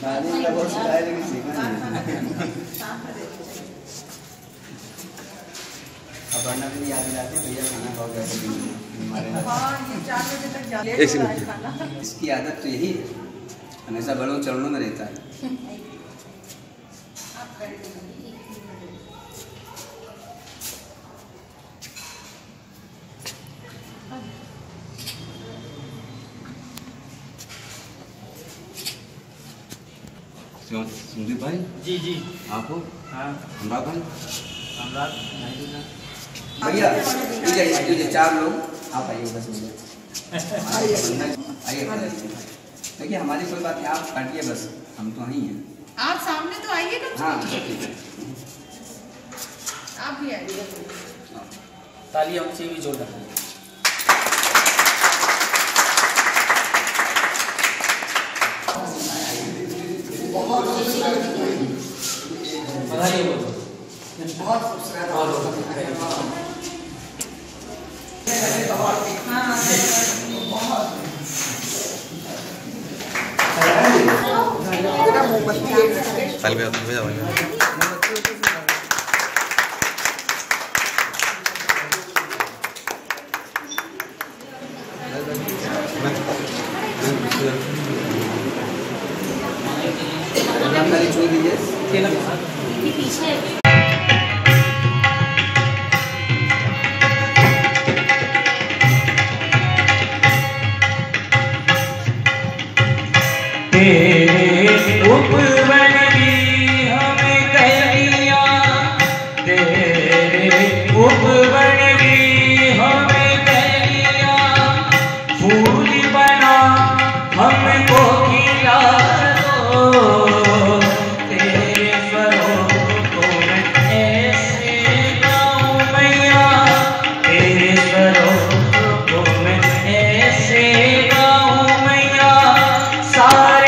अपर्णा भी याद दिलाते भैया खाना खाओ कैसे हमारे। ये 4 बजे तक जाते हैं खाना। इसकी आदत तो यही है, हमेशा बड़ों चरणों में रहता है। संदीप भाई जी जी आप हो? हाँ अनुराग भाई अनुराग भैया ये 4 लोग आप आइए बस मुझे आइए देखिए हमारी कोई बात नहीं, आप काटिए बस, हम तो वहीं हैं। आप सामने तो आइए ना। हाँ ठीक है आप भी आइए। ताली हमसे भी जोड़ पीछे तेरे उपवन की हमें कलियां, तेरे उपवन की हमें कलियां, फूल बना हमको खिला दो, तेरे स्वरूपों में ऐसे गाऊं मैया, तेरे स्वरूपों में ऐसे गाऊं मैया, सारे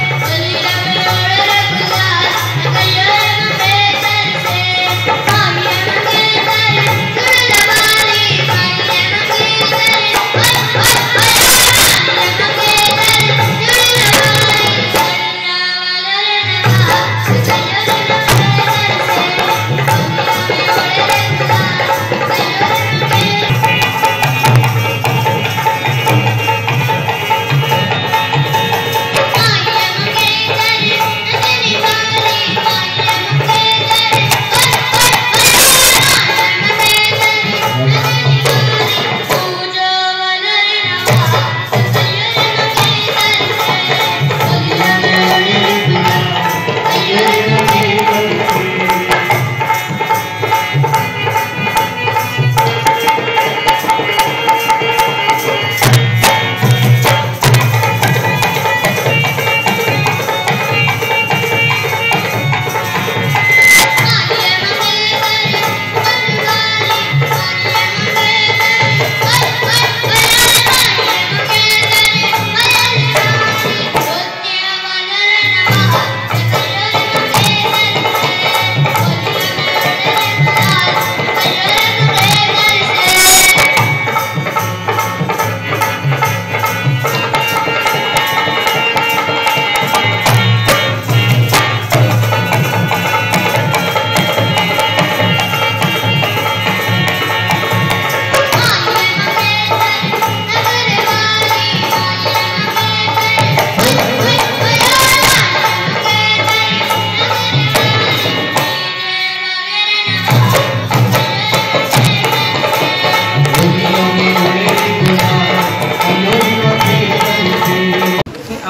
Mami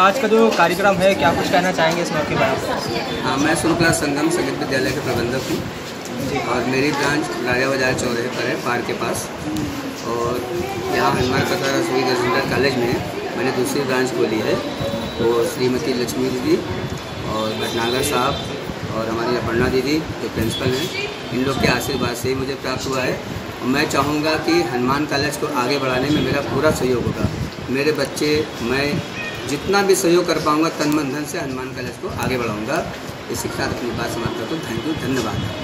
आज का जो कार्यक्रम है क्या कुछ कहना चाहेंगे इस मौके पर? हाँ, मैं शुक्ला संगम संगीत विद्यालय के प्रबंधक हूँ और मेरी ब्रांच राजा बाजार चौराहे पर है, पार्क के पास। और यहाँ हनुमान प्रसाद रसोई इंटर कॉलेज में मैंने दूसरी ब्रांच खोली है। वो श्रीमती लक्ष्मी दीदी और भटनागर साहब और हमारी अपर्णा दीदी जो प्रिंसिपल हैं, इन लोग के आशीर्वाद से ही मुझे प्राप्त हुआ है। और मैं चाहूँगा कि हनुमान कॉलेज को आगे बढ़ाने में मेरा पूरा सहयोग होगा। मेरे बच्चे, मैं जितना भी सहयोग कर पाऊँगा तन मन धन से हनुमान कॉलेज को आगे बढ़ाऊँगा। इसी के साथ अपनी बात समाप्त करता हूँ। थैंक यू, धन्यवाद।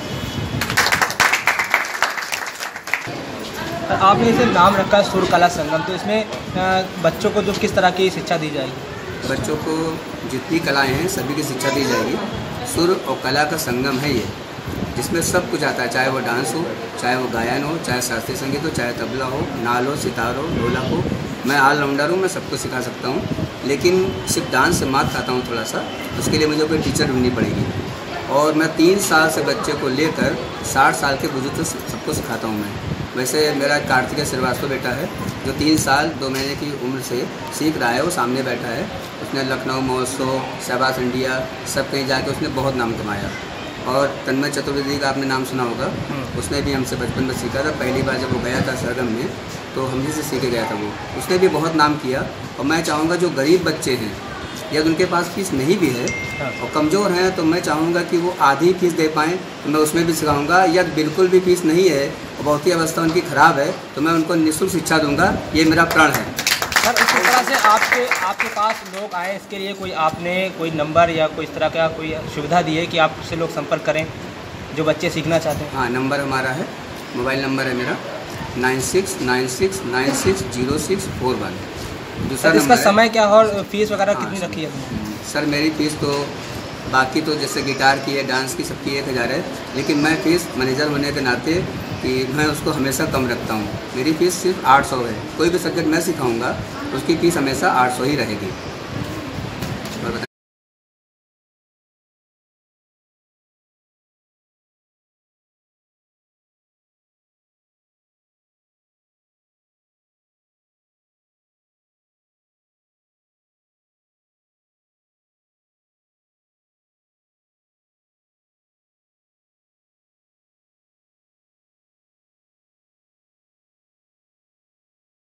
आपने इसे नाम रखा है सुर कला संगम, तो इसमें बच्चों को जो किस तरह की शिक्षा दी जाएगी? बच्चों को जितनी कलाएं हैं सभी की शिक्षा दी जाएगी। सुर और कला का संगम है ये, जिसमें सब कुछ आता है, चाहे वो डांस हो, चाहे वो गायन हो, चाहे शास्त्रीय संगीत हो, चाहे तबला हो, नाल हो, सितार हो, ढोलक हो। मैं ऑलराउंडर हूँ, मैं सबको सिखा सकता हूँ। लेकिन सिर्फ डांस से मात खाता हूँ थोड़ा सा, उसके लिए मुझे कोई टीचर ढूंढनी पड़ेगी। और मैं 3 साल से बच्चे को लेकर 60 साल के बुजुर्ग तक सबको सिखाता हूँ मैं। वैसे मेरा कार्तिकेय श्रीवास्तव बेटा है जो 3 साल 2 महीने की उम्र से सीख रहा है, वो सामने बैठा है। उसने लखनऊ महोत्सव, शहबाज इंडिया, सब कहीं जाके उसने बहुत नाम कमाया। और तन्मय चतुर्वेदी का आपने नाम सुना होगा, उसने भी हमसे बचपन में सीखा था। पहली बार जब वो गया था सरगम में तो हम ही से सीखे गया था वो, उसने भी बहुत नाम किया। और मैं चाहूँगा जो गरीब बच्चे हैं या उनके पास फीस नहीं भी है और कमज़ोर हैं, तो मैं चाहूँगा कि वो आधी फीस दे पाएँ, तो मैं उसमें भी सिखाऊँगा। या बिल्कुल भी फीस नहीं है और बहुत ही अवस्था उनकी ख़राब है, तो मैं उनको निःशुल्क शिक्षा दूँगा। ये मेरा प्रण है। सर, इस तरह से आपके पास लोग आए, इसके लिए कोई आपने कोई नंबर या कोई इस तरह का कोई सुविधा दी है कि आपसे लोग संपर्क करें जो बच्चे सीखना चाहते हैं? हाँ, नंबर हमारा है, मोबाइल नंबर है मेरा 9696960641। दूसरा इसका नंबर समय क्या है और फीस वगैरह हाँ, कितनी रखी है? सर मेरी फ़ीस तो बाकी तो जैसे गिटार की है, डांस की, सबकी 1000 है। लेकिन मैं फ़ीस मैनेजर होने के नाते कि मैं उसको हमेशा कम रखता हूँ। मेरी फ़ीस सिर्फ 800 है। कोई भी सब्जेक्ट मैं सिखाऊंगा उसकी फ़ीस हमेशा 800 ही रहेगी।